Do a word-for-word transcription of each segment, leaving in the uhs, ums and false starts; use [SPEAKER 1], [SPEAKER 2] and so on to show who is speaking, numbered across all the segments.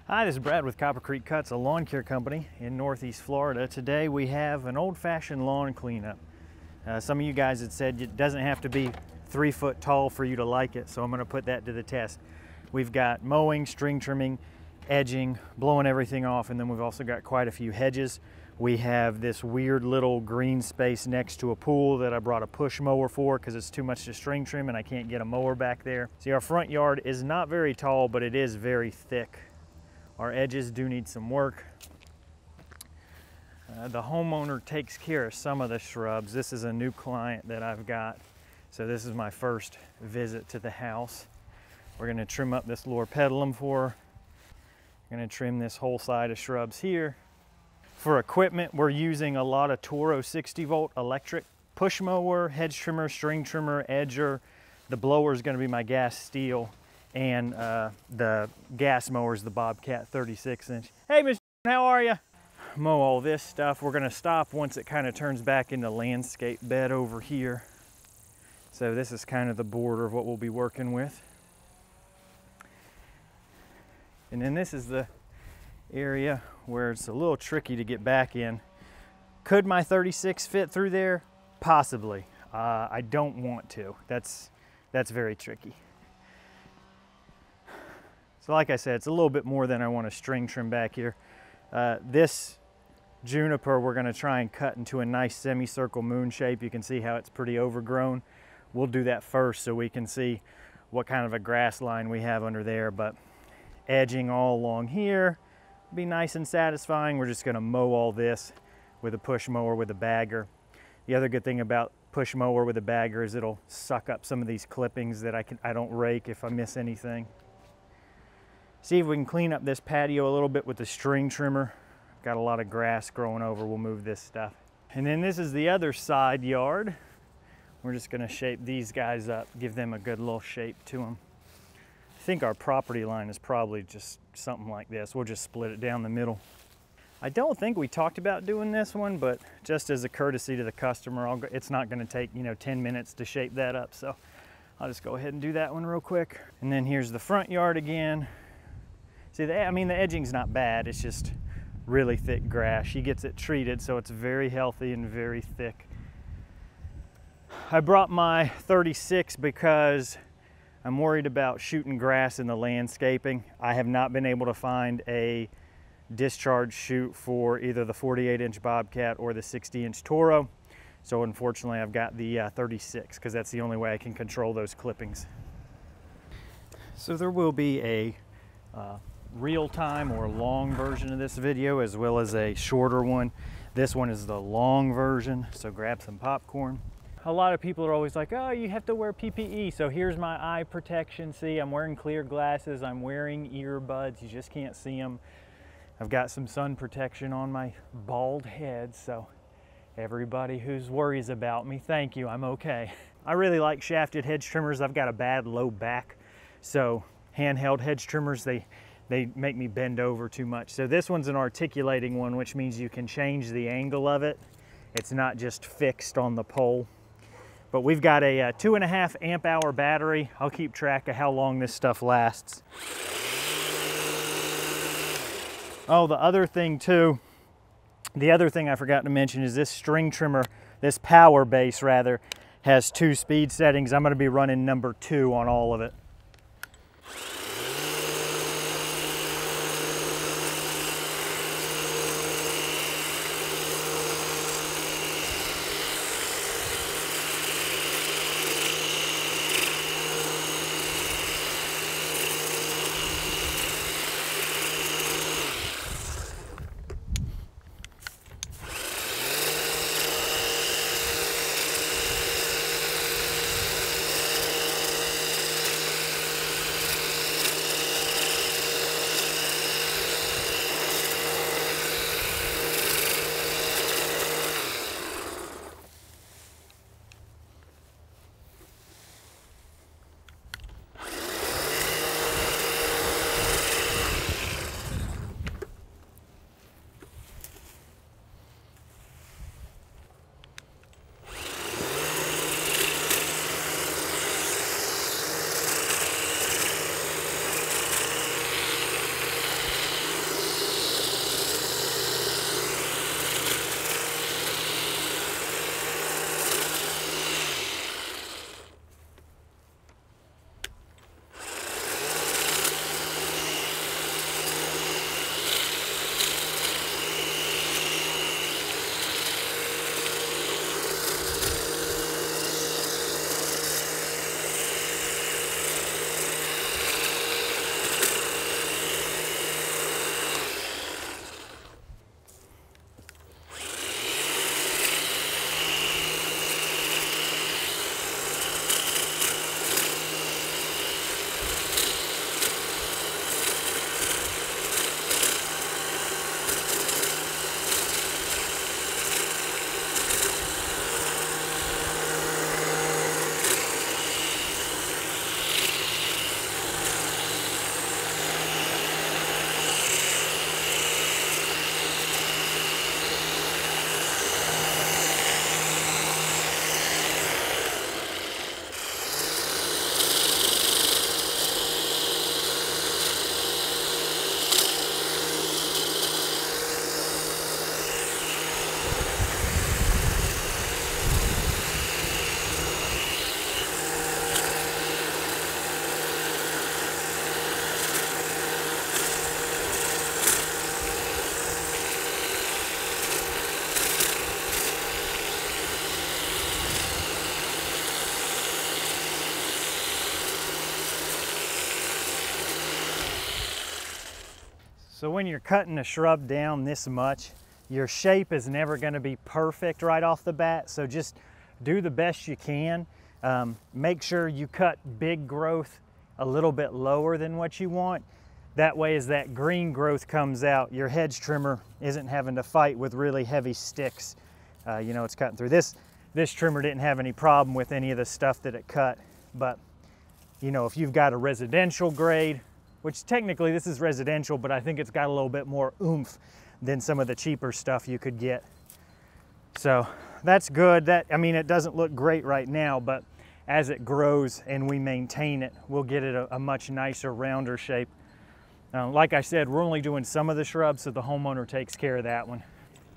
[SPEAKER 1] Hi, this is Brad with Copper Creek Cuts, a lawn care company in Northeast Florida. Today we have an old-fashioned lawn cleanup. Uh, some of you guys had said it doesn't have to be three foot tall for you to like it, so I'm going to put that to the test. We've got mowing, string trimming, edging, blowing everything off, and then we've also got quite a few hedges. We have this weird little green space next to a pool that I brought a push mower for because it's too much to string trim and I can't get a mower back there. See, our front yard is not very tall, but it is very thick. Our edges do need some work. Uh, the homeowner takes care of some of the shrubs. This is a new client that I've got, so this is my first visit to the house. We're going to trim up this loropetalum for her. We're going to trim this whole side of shrubs here. For equipment, we're using a lot of TORO sixty volt electric push mower, hedge trimmer, string trimmer, edger. The blower is going to be my gas steel. And uh, the gas mower is the Bobcat thirty-six inch. Hey, Mister How are you? Mow all this stuff. We're gonna stop once it kind of turns back into landscape bed over here. So this is kind of the border of what we'll be working with. And then this is the area where it's a little tricky to get back in. Could my thirty-six fit through there? Possibly. Uh, I don't want to. That's, that's very tricky. So like I said, it's a little bit more than I want to string trim back here. Uh, this juniper we're going to try and cut into a nice semicircle moon shape. You can see how it's pretty overgrown. We'll do that first so we can see what kind of a grass line we have under there. But edging all along here, be nice and satisfying. We're just going to mow all this with a push mower with a bagger. The other good thing about push mower with a bagger is it'll suck up some of these clippings that I, can, I don't rake if I miss anything. See if we can clean up this patio a little bit with the string trimmer. Got a lot of grass growing over, we'll move this stuff. And then this is the other side yard. We're just gonna shape these guys up, give them a good little shape to them. I think our property line is probably just something like this. We'll just split it down the middle. I don't think we talked about doing this one, but just as a courtesy to the customer, I'll go, it's not gonna take, you know, ten minutes to shape that up. So I'll just go ahead and do that one real quick. And then here's the front yard again. See, the, I mean, the edging's not bad. It's just really thick grass. She gets it treated, so it's very healthy and very thick. I brought my thirty-six because I'm worried about shooting grass in the landscaping. I have not been able to find a discharge chute for either the forty-eight inch Bobcat or the sixty inch TORO. So unfortunately, I've got the uh, thirty-six because that's the only way I can control those clippings. So there will be a uh, real-time or long version of this video as well as a shorter one. This one is the long version, so grab some popcorn. A lot of people are always like, oh, you have to wear P P E. So here's my eye protection. See, I'm wearing clear glasses, I'm wearing earbuds, you just can't see them. I've got some sun protection on my bald head, so everybody who's worries about me, thank you, I'm okay. I really like shafted hedge trimmers. I've got a bad low back, so handheld hedge trimmers, they they make me bend over too much. So this one's an articulating one, which means you can change the angle of it. It's not just fixed on the pole. But we've got a, a two and a half amp hour battery. I'll keep track of how long this stuff lasts. Oh, the other thing too, the other thing I forgot to mention is this string trimmer, this power base rather, has two speed settings. I'm gonna be running number two on all of it. So when you're cutting a shrub down this much, your shape is never going to be perfect right off the bat, so just do the best you can. Um, make sure you cut big growth a little bit lower than what you want. That way, as that green growth comes out, your hedge trimmer isn't having to fight with really heavy sticks. Uh, you know, it's cutting through. This, this trimmer didn't have any problem with any of the stuff that it cut, but you know, if you've got a residential grade, which technically this is residential, but I think it's got a little bit more oomph than some of the cheaper stuff you could get. So that's good. That, I mean, it doesn't look great right now, but as it grows and we maintain it, we'll get it a, a much nicer, rounder shape. Uh, like I said, we're only doing some of the shrubs, so the homeowner takes care of that one.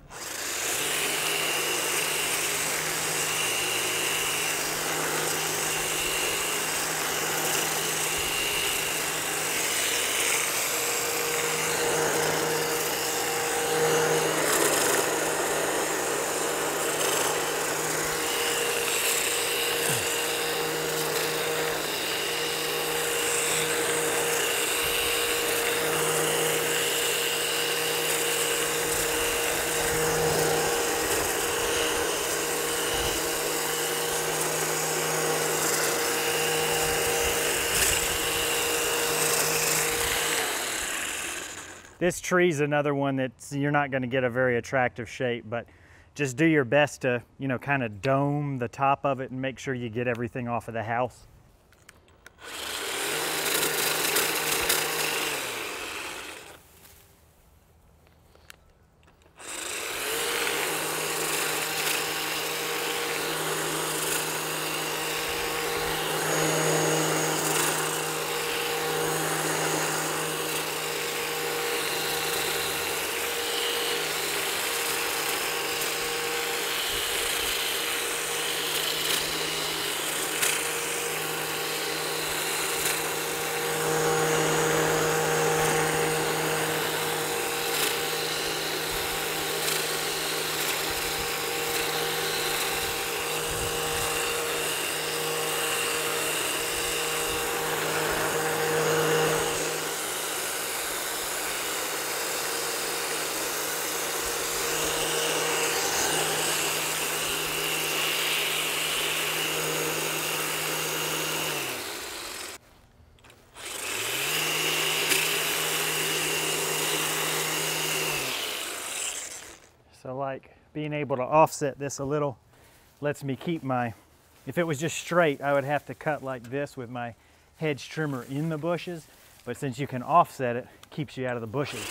[SPEAKER 1] This tree's another one that's, you're not going to get a very attractive shape, but just do your best to, you know, kind of dome the top of it and make sure you get everything off of the house. So like being able to offset this a little lets me keep my, if it was just straight, I would have to cut like this with my hedge trimmer in the bushes, but since you can offset it, it keeps you out of the bushes.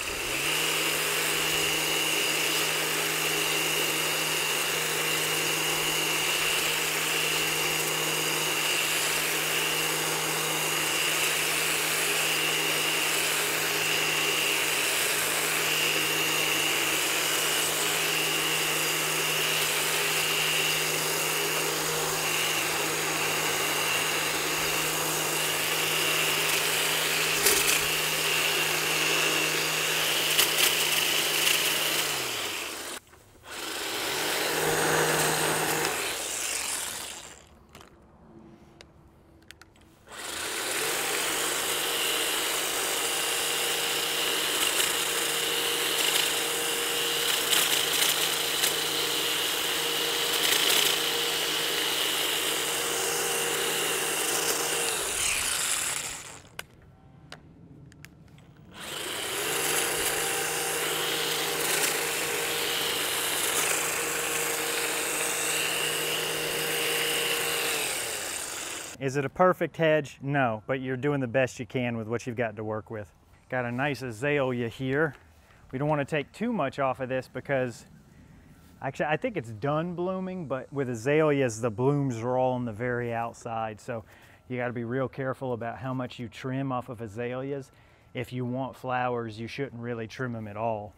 [SPEAKER 1] Is it a perfect hedge? No, but you're doing the best you can with what you've got to work with. Got a nice azalea here. We don't want to take too much off of this because actually I think it's done blooming, but with azaleas the blooms are all on the very outside, so you got to be real careful about how much you trim off of azaleas. If you want flowers, you shouldn't really trim them at all.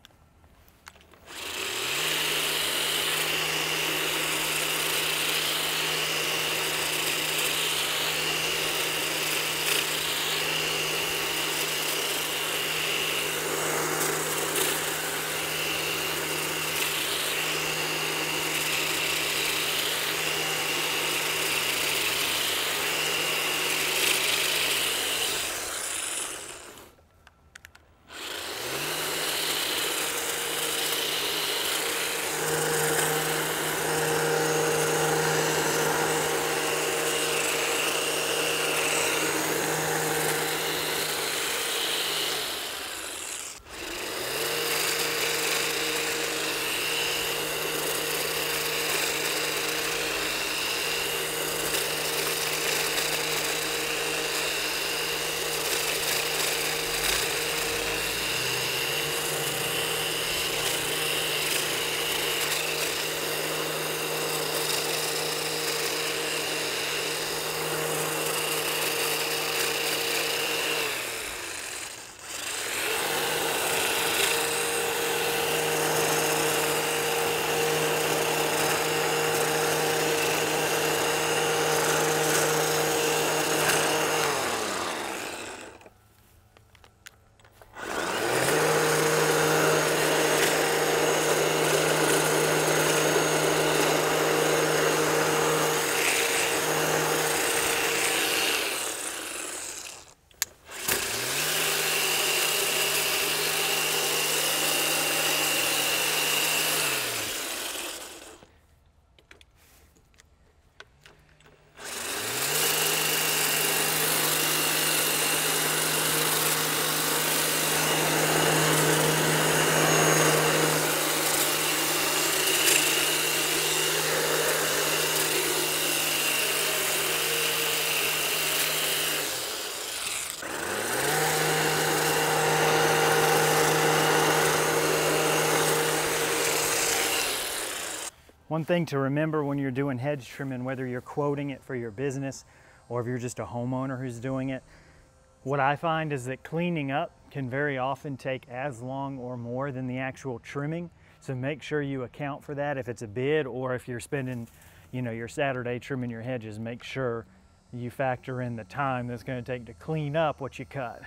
[SPEAKER 1] One thing to remember when you're doing hedge trimming, whether you're quoting it for your business or if you're just a homeowner who's doing it, what I find is that cleaning up can very often take as long or more than the actual trimming. So make sure you account for that if it's a bid, or if you're spending, you know, your Saturday trimming your hedges, make sure you factor in the time that's going to take to clean up what you cut.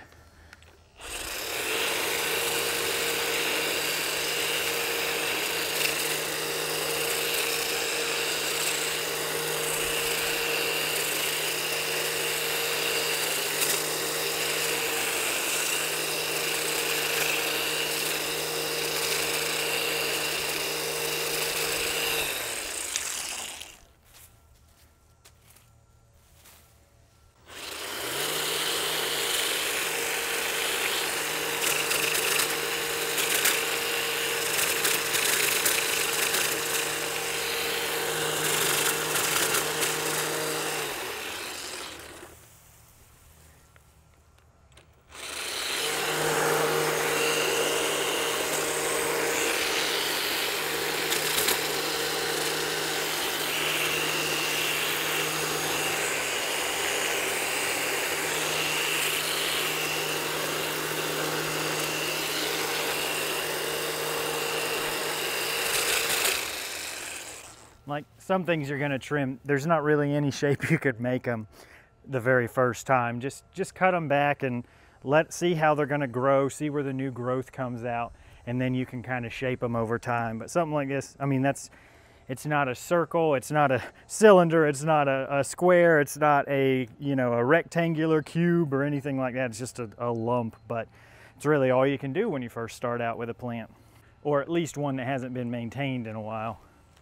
[SPEAKER 1] Like some things you're gonna trim, there's not really any shape you could make them the very first time. Just just cut them back and let see how they're gonna grow, see where the new growth comes out, and then you can kind of shape them over time. But something like this, I mean, that's, it's not a circle, it's not a cylinder, it's not a, a square, it's not a, you know, a rectangular cube or anything like that. It's just a, a lump, but it's really all you can do when you first start out with a plant, or at least one that hasn't been maintained in a while.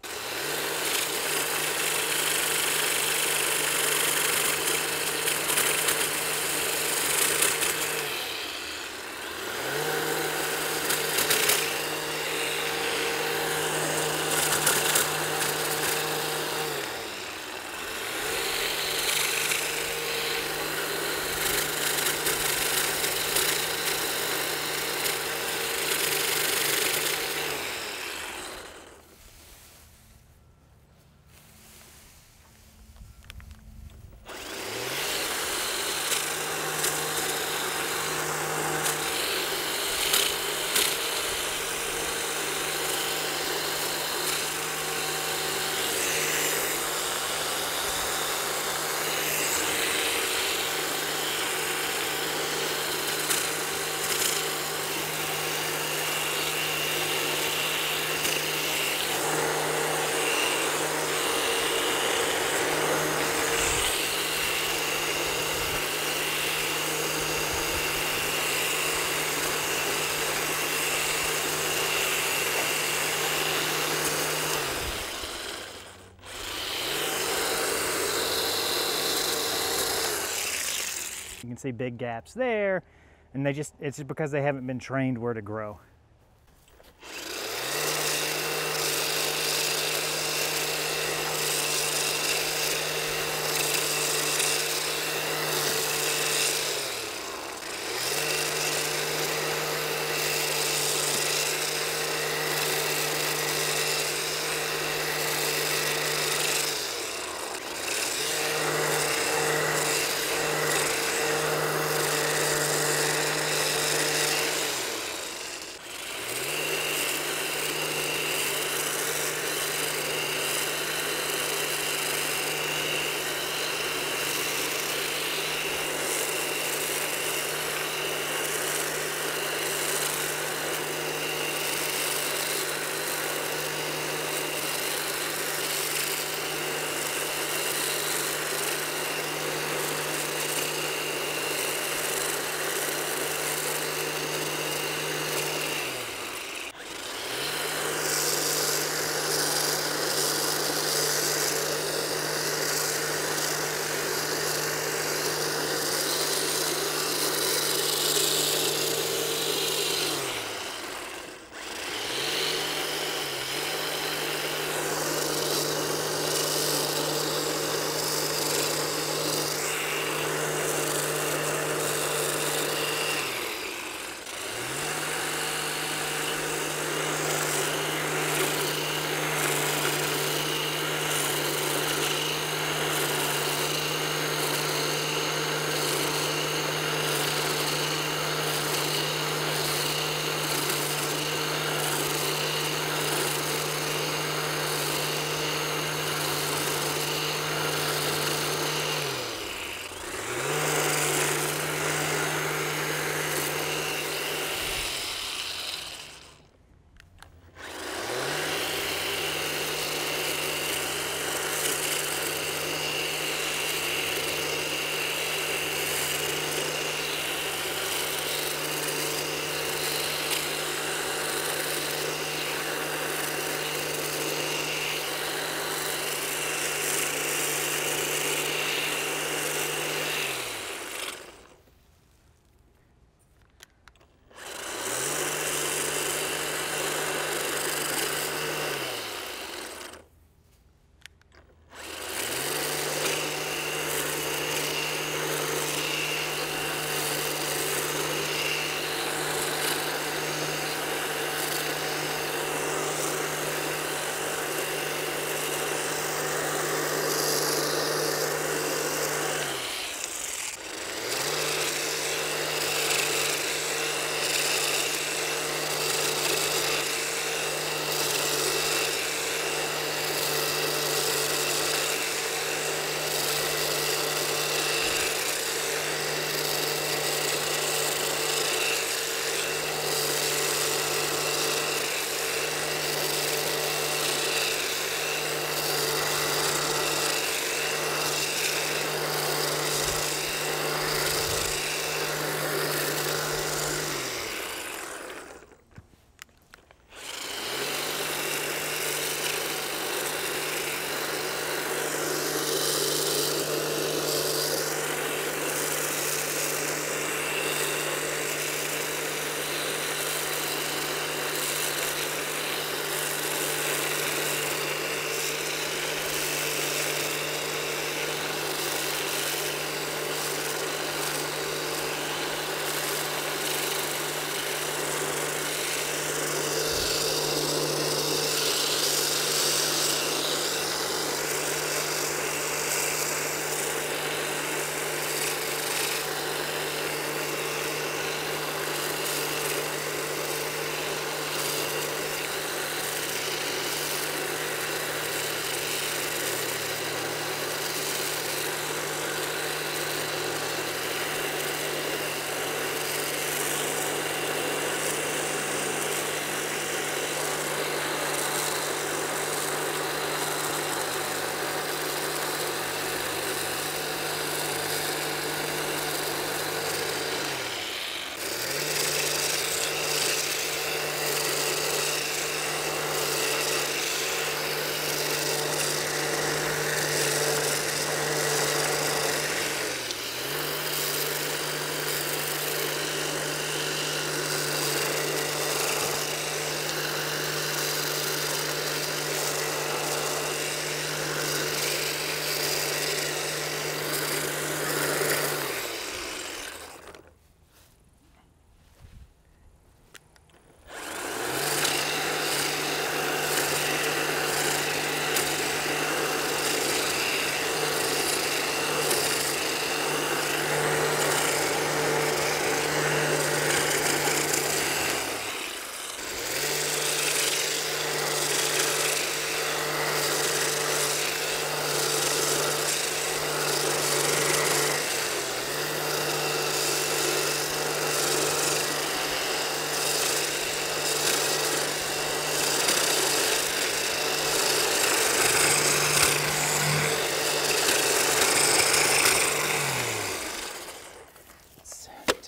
[SPEAKER 1] You can see big gaps there, and they just, it's just because they haven't been trained where to grow.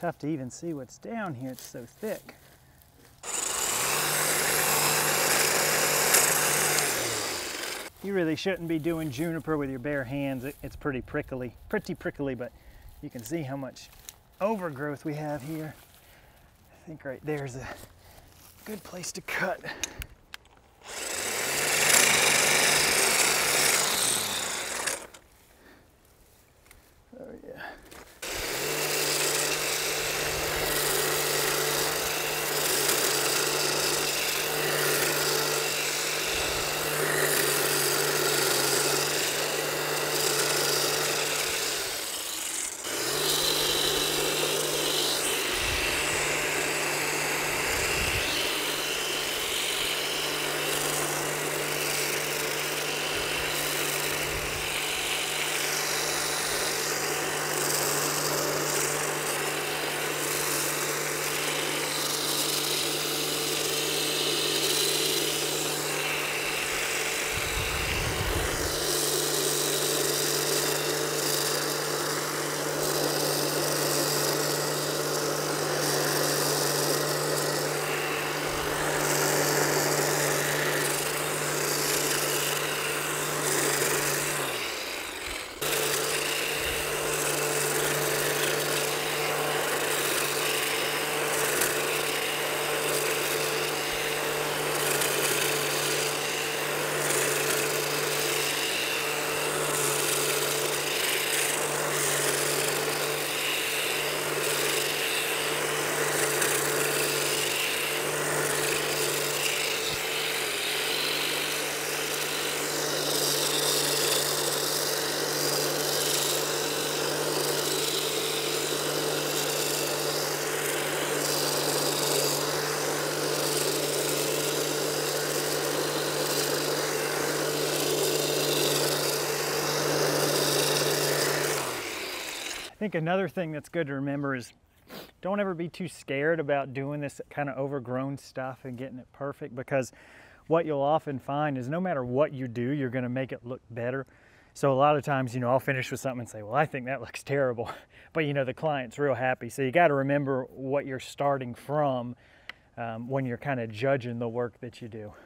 [SPEAKER 1] tough to even see what's down here, it's so thick. You really shouldn't be doing juniper with your bare hands. It, it's pretty prickly, pretty prickly, but you can see how much overgrowth we have here. I think right there's a good place to cut. Oh yeah. I think another thing that's good to remember is don't ever be too scared about doing this kind of overgrown stuff and getting it perfect, because what you'll often find is no matter what you do, you're going to make it look better. So a lot of times, you know, I'll finish with something and say, well, I think that looks terrible, but you know, the client's real happy. So you got to remember what you're starting from um, when you're kind of judging the work that you do.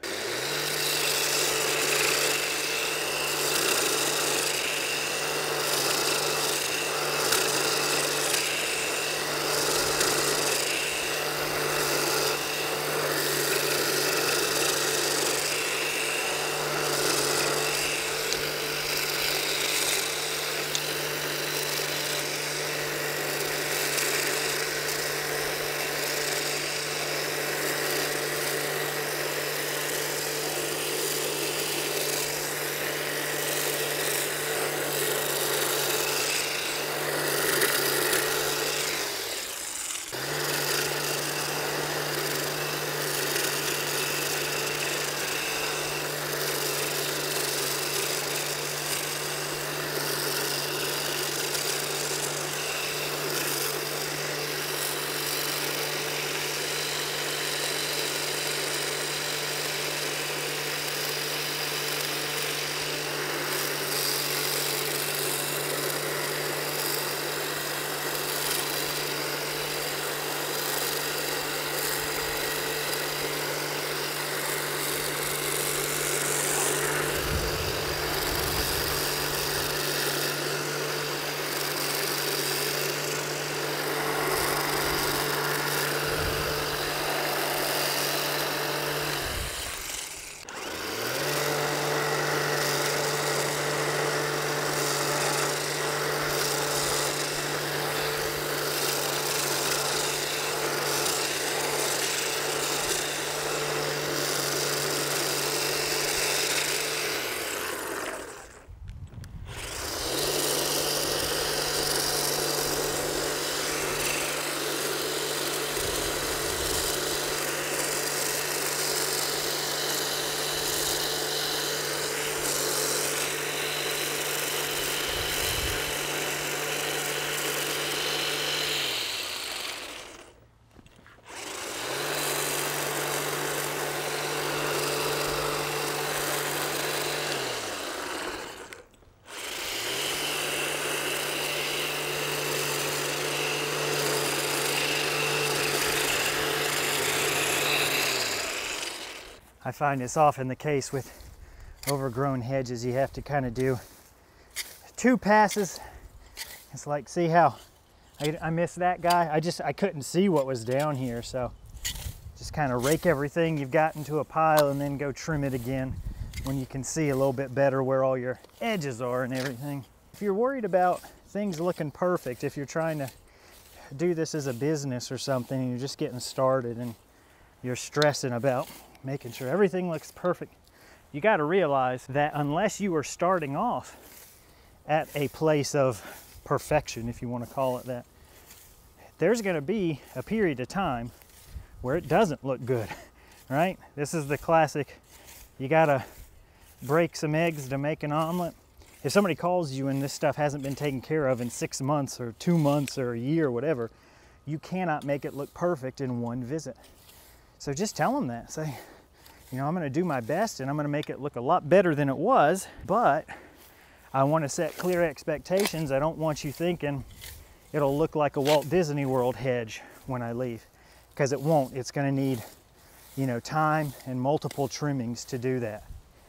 [SPEAKER 1] I find it's often the case with overgrown hedges. You have to kind of do two passes. It's like, see how I, I missed that guy? I just, I couldn't see what was down here, so just kind of rake everything you've got into a pile and then go trim it again when you can see a little bit better where all your edges are and everything. If you're worried about things looking perfect, if you're trying to do this as a business or something and you're just getting started and you're stressing about making sure everything looks perfect, you got to realize that unless you are starting off at a place of perfection, if you want to call it that, there's going to be a period of time where it doesn't look good, right? This is the classic, you got to break some eggs to make an omelet. If somebody calls you and this stuff hasn't been taken care of in six months or two months or a year or whatever, you cannot make it look perfect in one visit. So just tell them that. Say, you know, I'm going to do my best and I'm going to make it look a lot better than it was, but I want to set clear expectations. I don't want you thinking it'll look like a Walt Disney World hedge when I leave, because it won't. It's going to need, you know, time and multiple trimmings to do that.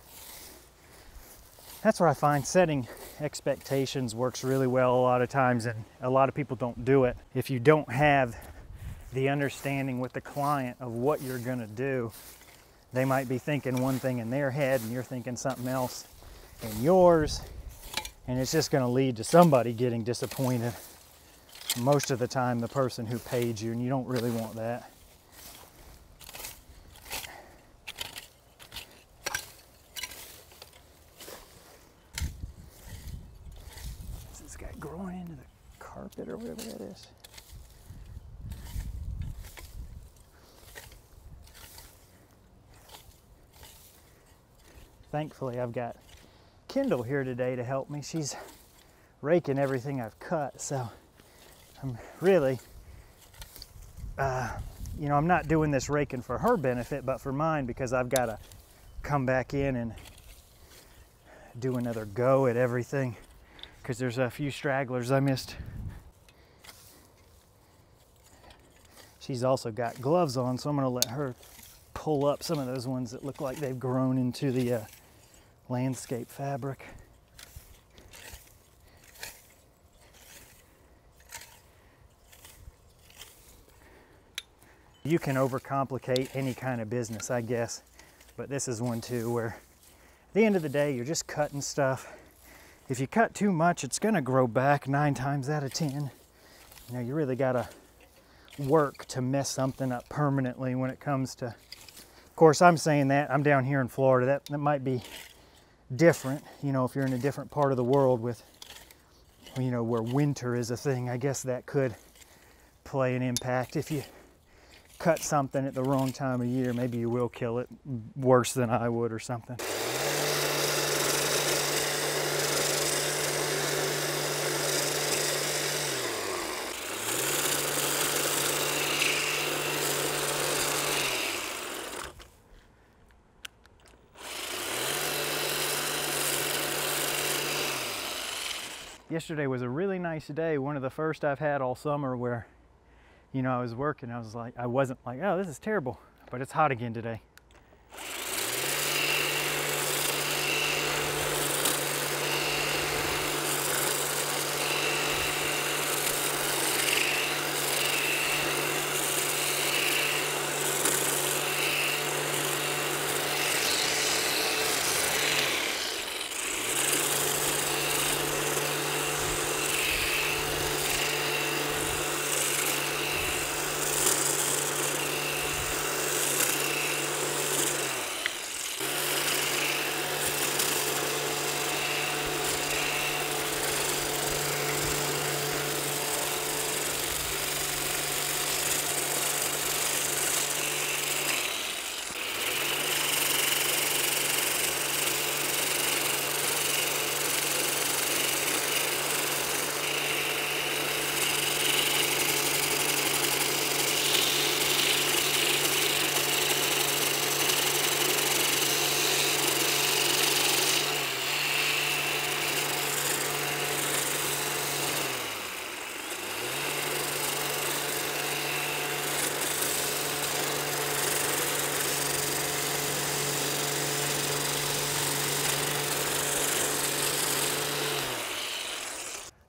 [SPEAKER 1] That's where I find setting expectations works really well a lot of times, and a lot of people don't do it. If you don't have the understanding with the client of what you're going to do, they might be thinking one thing in their head and you're thinking something else in yours, and it's just going to lead to somebody getting disappointed. Most of the time the person who paid you, and you don't really want that. Growing into the carpet or whatever that is. Thankfully, I've got Kendall here today to help me. She's raking everything I've cut, so I'm really, uh, you know, I'm not doing this raking for her benefit, but for mine, because I've got to come back in and do another go at everything, because there's a few stragglers I missed. She's also got gloves on, so I'm going to let her pull up some of those ones that look like they've grown into the uh, landscape fabric. You can overcomplicate any kind of business, I guess, but this is one too where at the end of the day you're just cutting stuff. If you cut too much, it's going to grow back nine times out of ten. You know, you really got to work to mess something up permanently when it comes to, of course, I'm saying that, I'm down here in Florida, that, that might be different, you know, if you're in a different part of the world with, you know, where winter is a thing, I guess that could play an impact. If you cut something at the wrong time of year, maybe you will kill it worse than I would or something. Yesterday was a really nice day, one of the first I've had all summer where, you know, I was working, I was like, I wasn't like, oh, this is terrible, but it's hot again today.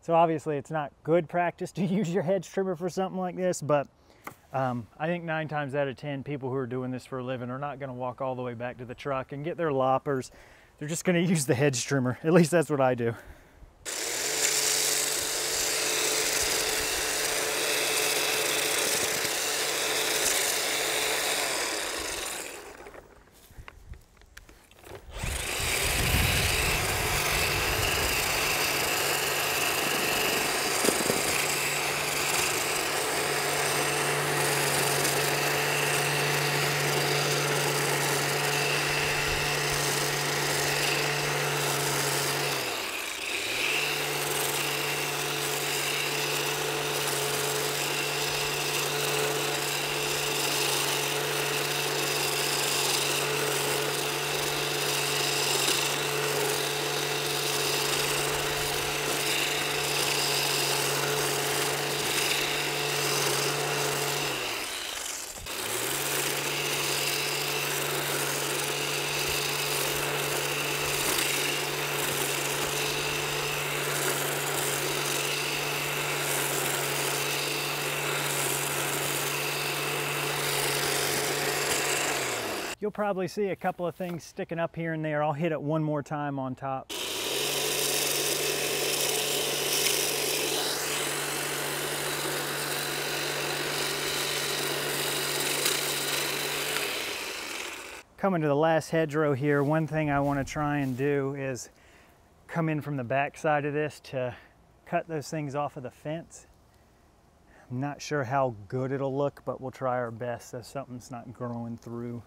[SPEAKER 1] So obviously it's not good practice to use your hedge trimmer for something like this, but um, I think nine times out of ten people who are doing this for a living are not gonna walk all the way back to the truck and get their loppers. They're just gonna use the hedge trimmer. At least that's what I do. You'll probably see a couple of things sticking up here and there. I'll hit it one more time on top. Coming to the last hedgerow here, one thing I want to try and do is come in from the back side of this to cut those things off of the fence. I'm not sure how good it'll look, but we'll try our best so something's not growing through.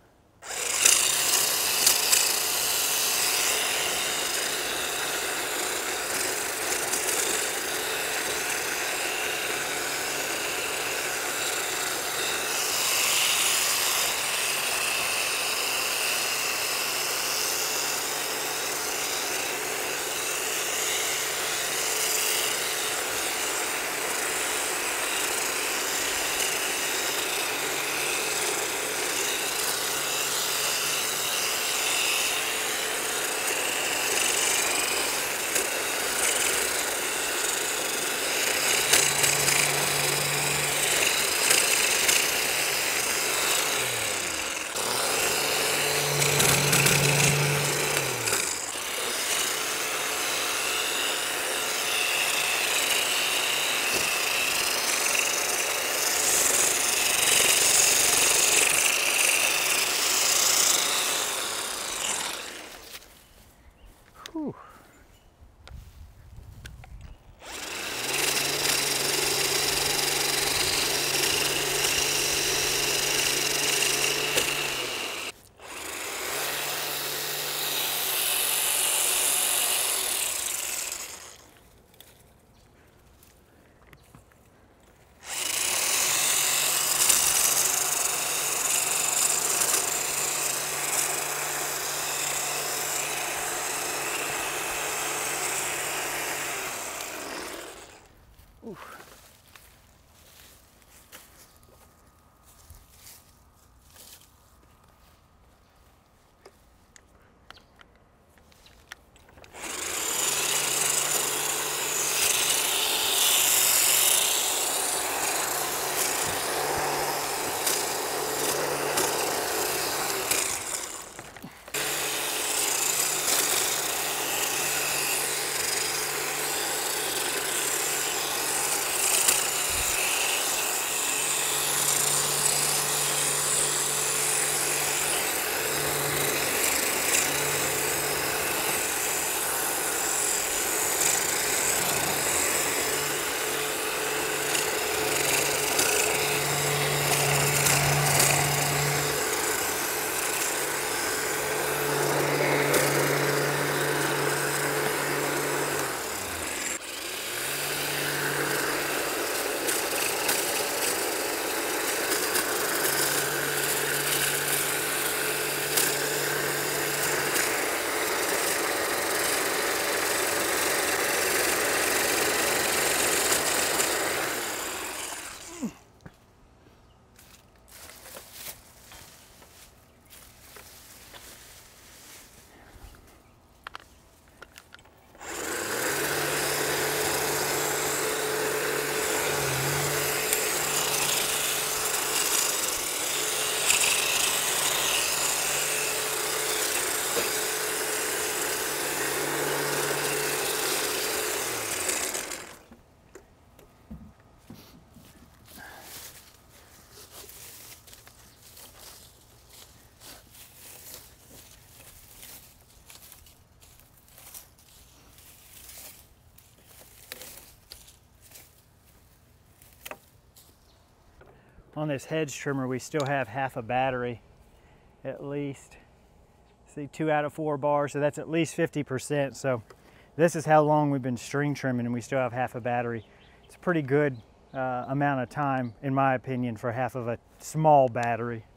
[SPEAKER 1] on this Hedge trimmer, we still have half a battery at least. See, two out of four bars, so that's at least fifty percent. So this is how long we've been string trimming and we still have half a battery. It's a pretty good uh, amount of time, in my opinion, for half of a small battery.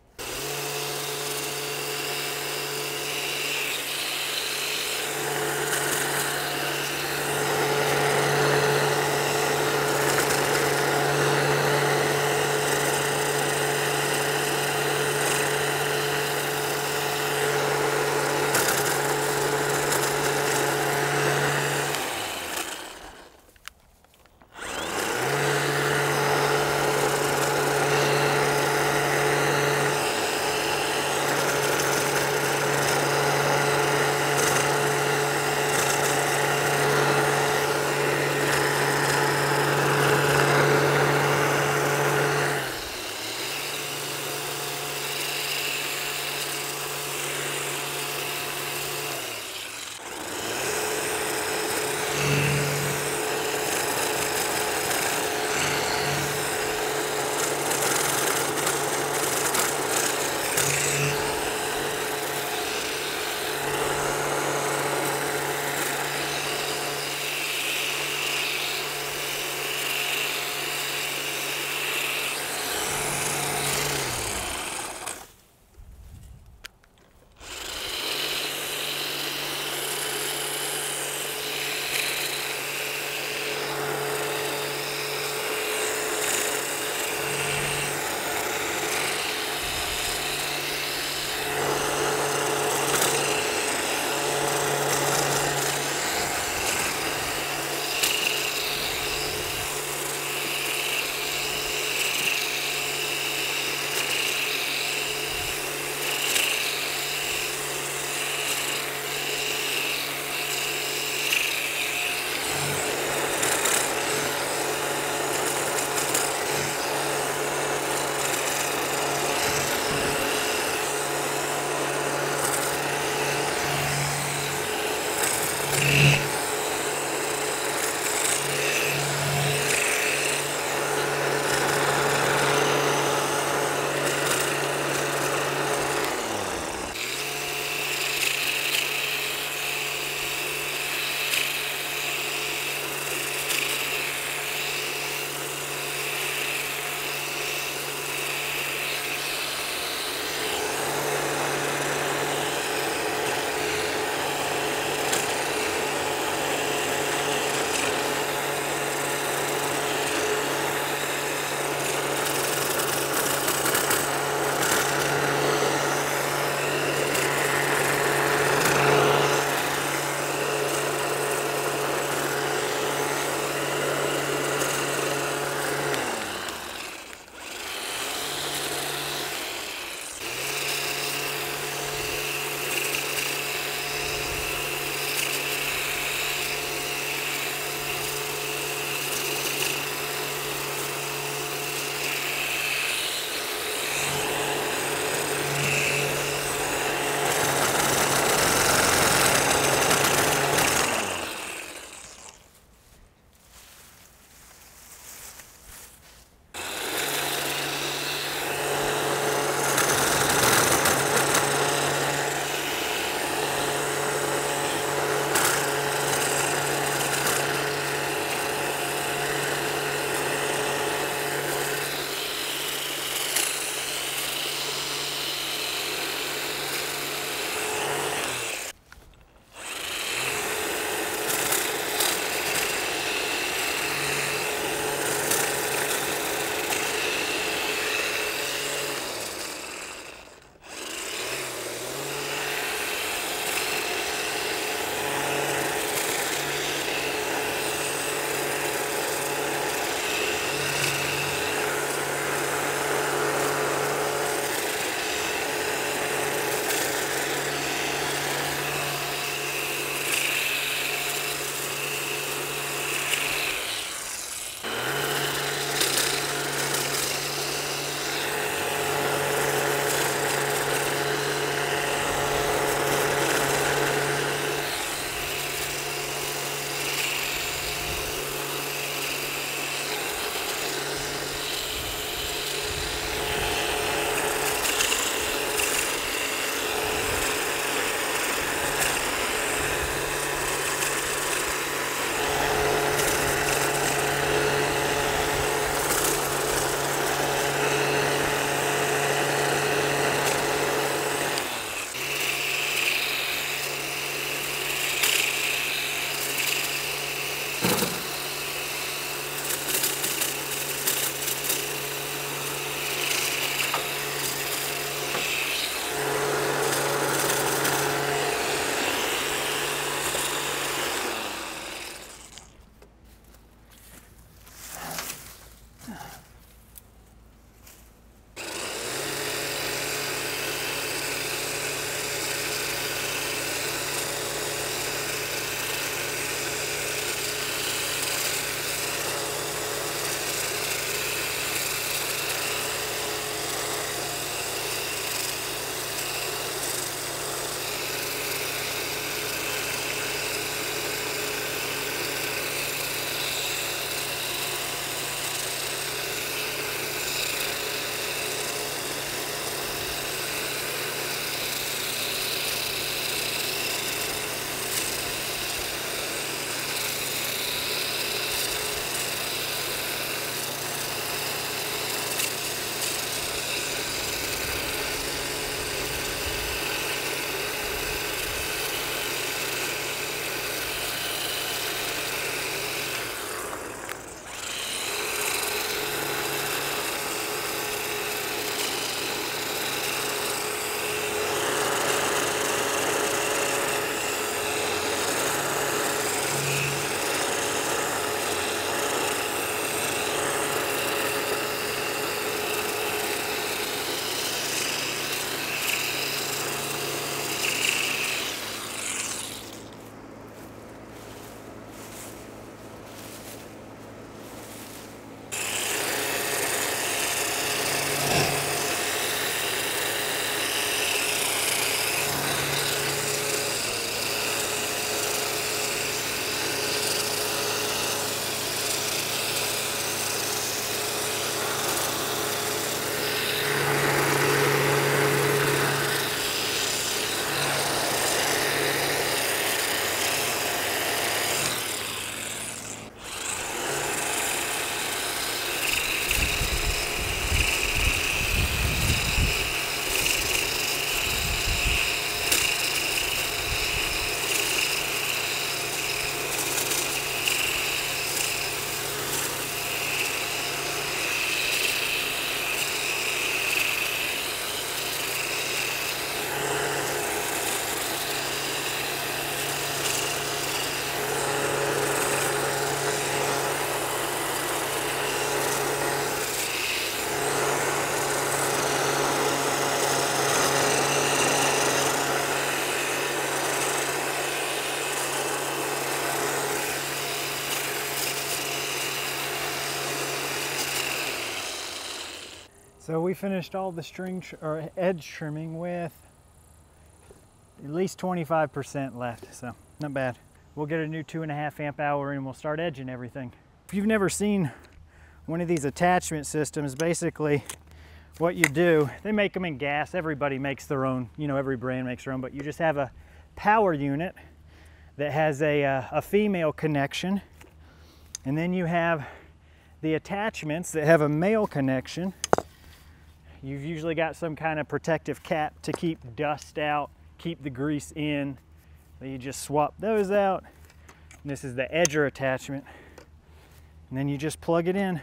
[SPEAKER 1] So we finished all the string tr or edge trimming with at least twenty-five percent left, so not bad. We'll get a new two and a half amp hour and we'll start edging everything. If you've never seen one of these attachment systems, basically what you do, they make them in gas. Everybody makes their own, you know, every brand makes their own, but you just have a power unit that has a, uh, a female connection, and then you have the attachments that have a male connection. You've usually got some kind of protective cap to keep dust out, keep the grease in. Then you just swap those out. And this is the edger attachment. And then you just plug it in.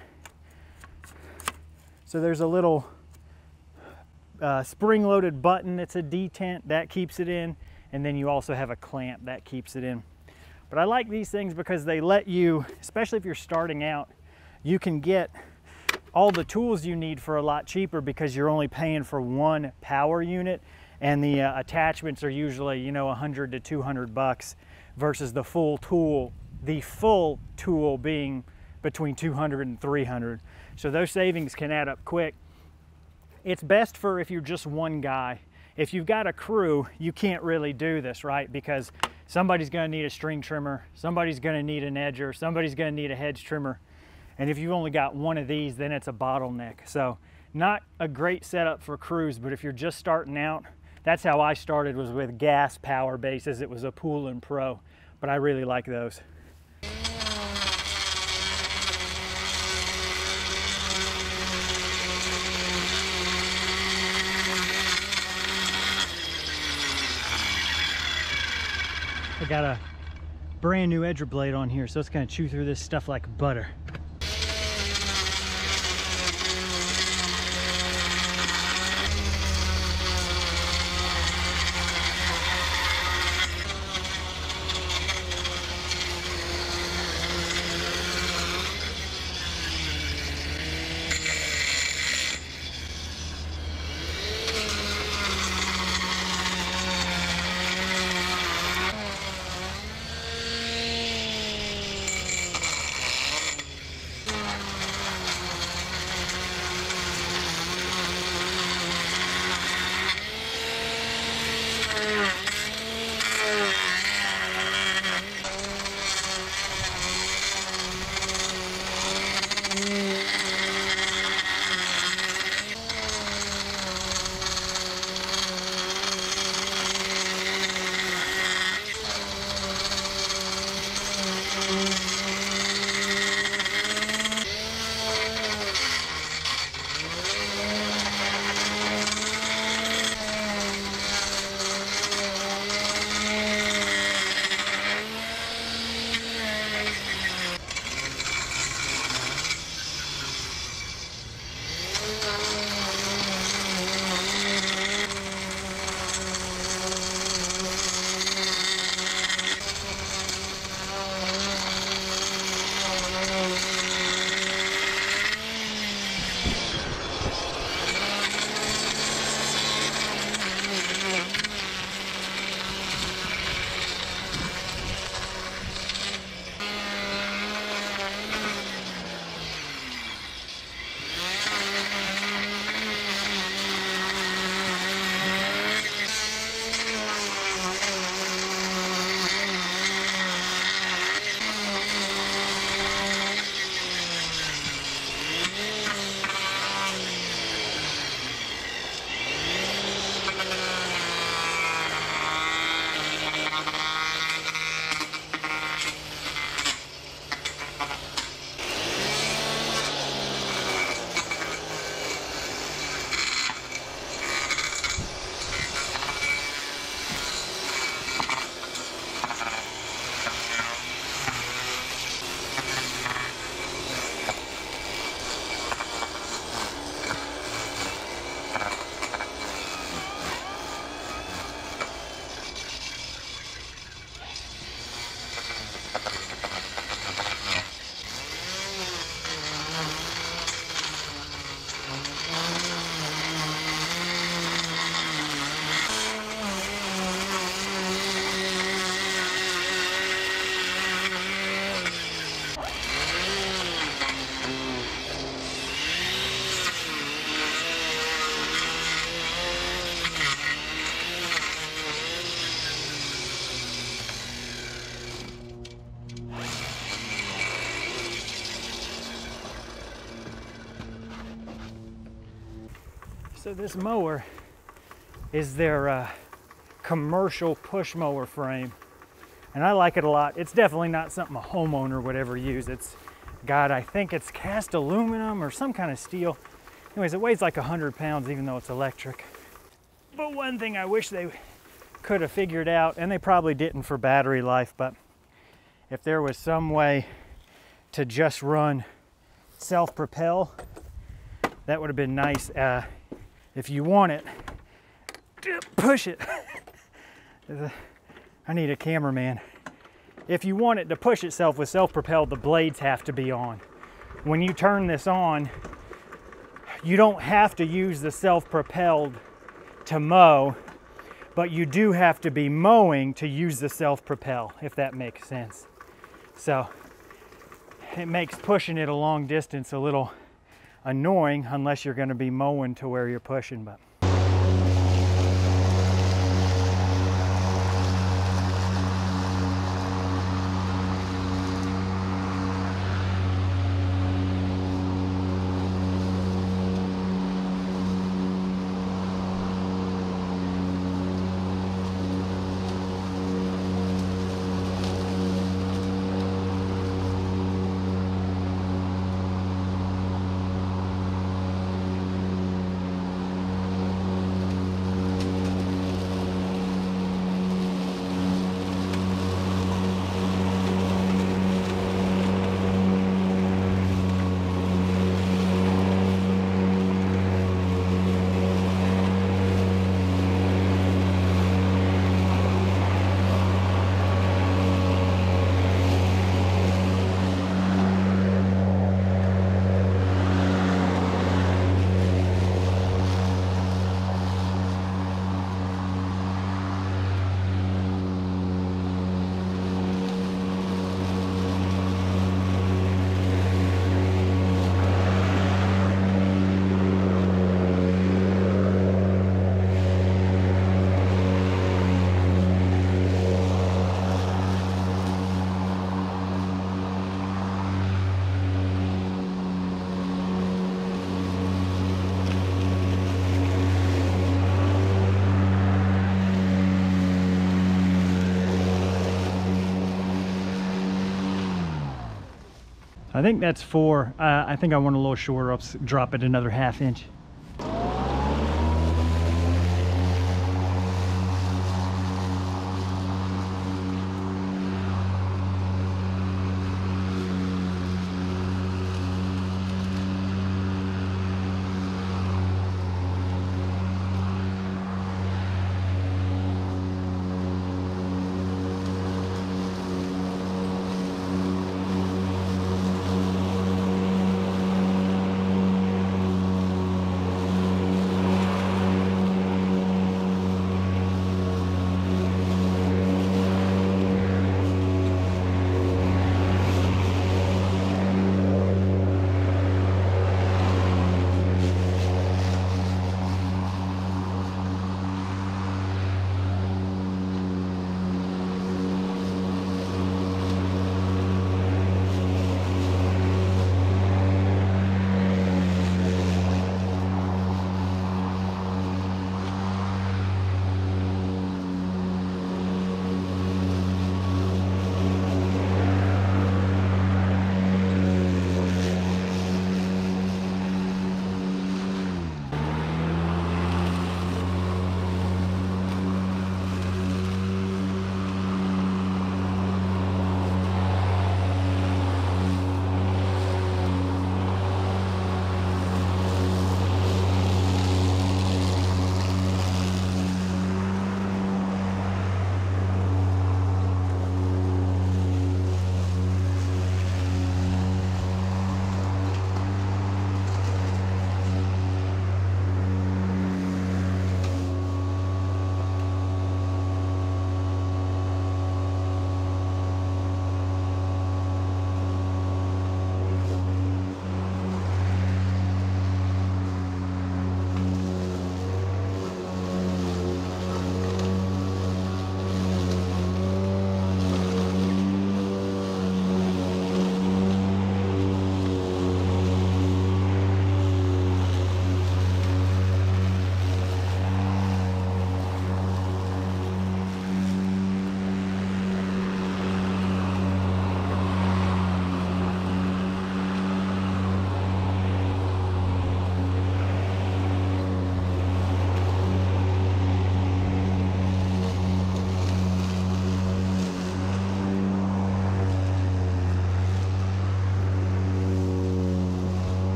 [SPEAKER 1] So there's a little uh, spring-loaded button that's a detent, that keeps it in. And then you also have a clamp that keeps it in. But I like these things because they let you, especially if you're starting out, you can get all the tools you need for a lot cheaper because you're only paying for one power unit, and the uh, attachments are usually, you know, a hundred to two hundred bucks versus the full tool, the full tool being between two hundred and three hundred. So those savings can add up quick. It's best for if you're just one guy. If you've got a crew, you can't really do this, right? Because somebody's gonna need a string trimmer, somebody's gonna need an edger, somebody's gonna need a hedge trimmer. And if you've only got one of these, then it's a bottleneck. So not a great setup for crews, but if you're just starting out, that's how I started, was with gas power bases. It was a Pool and Pro, but I really like those. I got a brand new edger blade on here, so it's gonna chew through this stuff like butter. So this mower is their uh, commercial push mower frame, and I like it a lot. It's definitely not something a homeowner would ever use. It's got, I think it's cast aluminum or some kind of steel. Anyways, it weighs like a hundred pounds even though it's electric. But one thing I wish they could have figured out, and they probably didn't for battery life, but if there was some way to just run self-propel, that would have been nice. Uh, if you want it, push it. I need a cameraman. If you want it to push itself with self-propelled, the blades have to be on. When you turn this on, you don't have to use the self-propelled to mow, but you do have to be mowing to use the self-propel, if that makes sense. So it makes pushing it a long distance a little annoying unless you're going to be mowing to where you're pushing. But I think that's four. Uh, I think I want a little shorter. I'll drop it another half inch.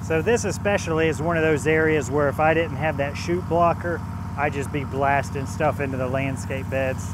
[SPEAKER 1] So this especially is one of those areas where if I didn't have that chute blocker, I'd just be blasting stuff into the landscape beds.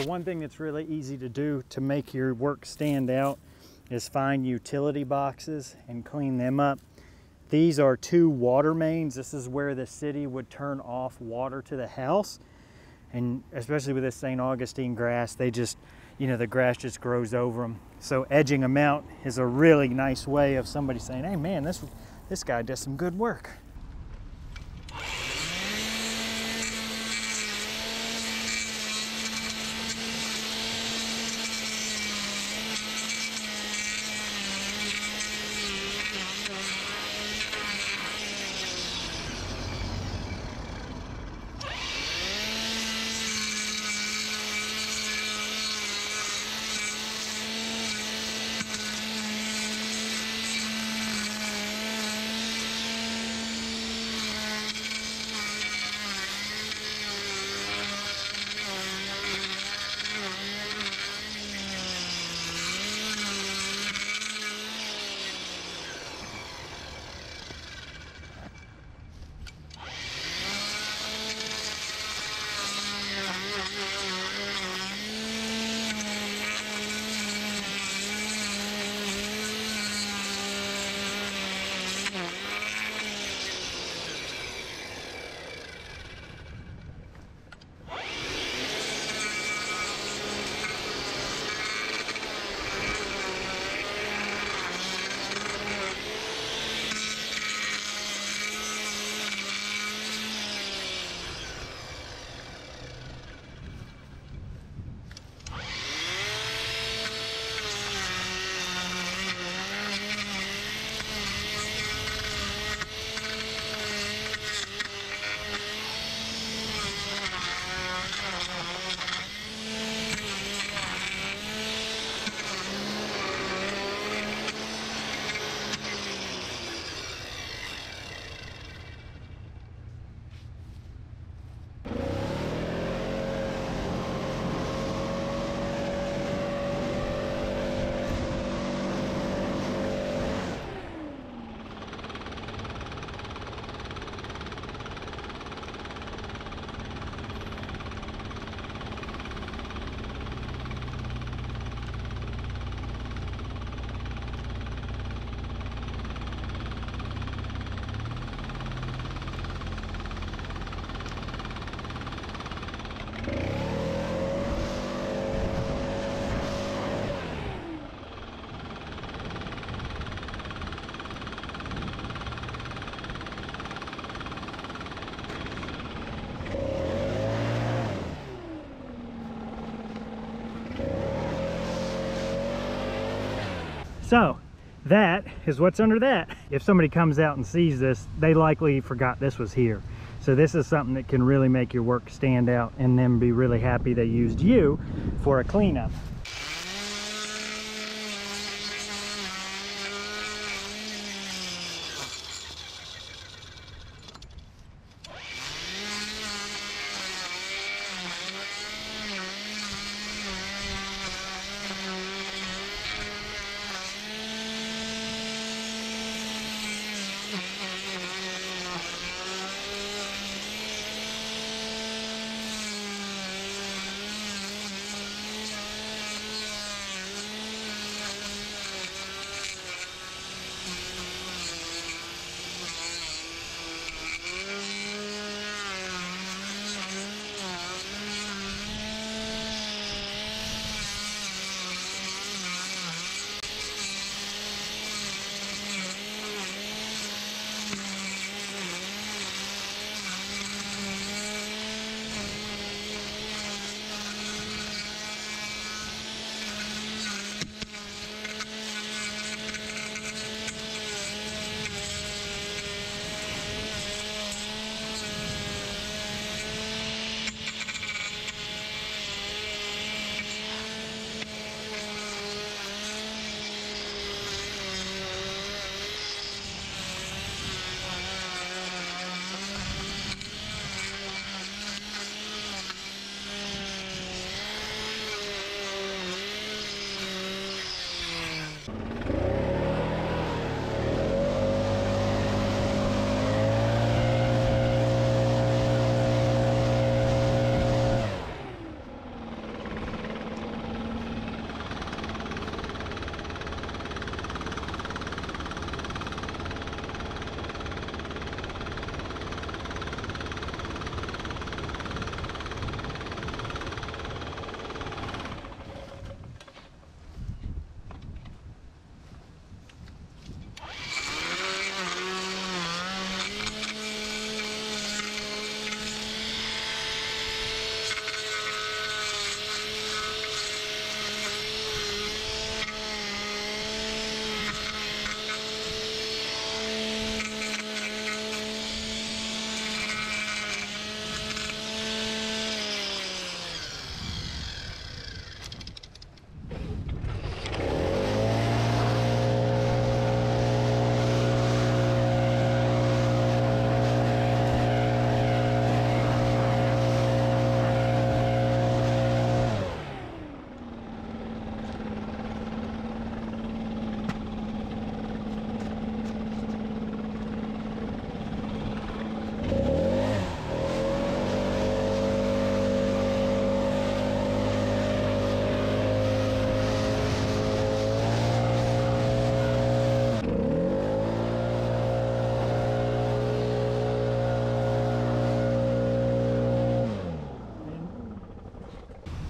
[SPEAKER 1] So one thing that's really easy to do to make your work stand out is find utility boxes and clean them up. These are two water mains. This is where the city would turn off water to the house. And especially with this Saint Augustine grass, they just, you know, the grass just grows over them. So edging them out is a really nice way of somebody saying, hey man, this, this guy does some good work. So that is what's under that. If somebody comes out and sees this, they likely forgot this was here. So this is something that can really make your work stand out and then be really happy they used you for a cleanup.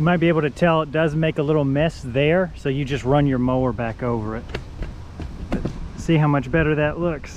[SPEAKER 1] You might be able to tell it does make a little mess there, so you just run your mower back over it. But see how much better that looks.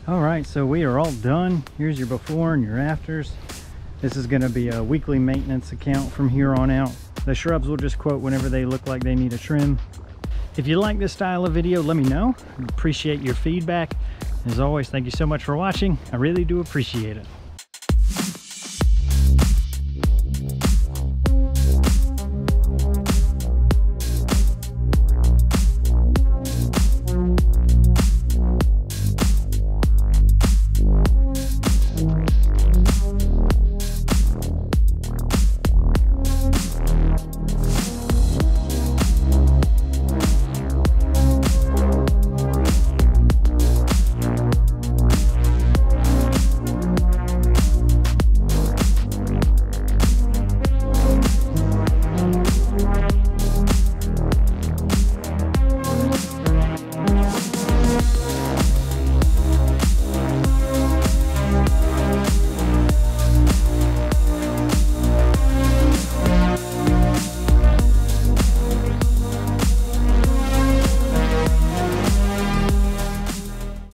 [SPEAKER 1] All right, so we are all done. Here's your before and your afters. This is gonna be a weekly maintenance account from here on out. The shrubs will just quote whenever they look like they need a trim. If you like this style of video, let me know. I appreciate your feedback. As always, thank you so much for watching. I really do appreciate it.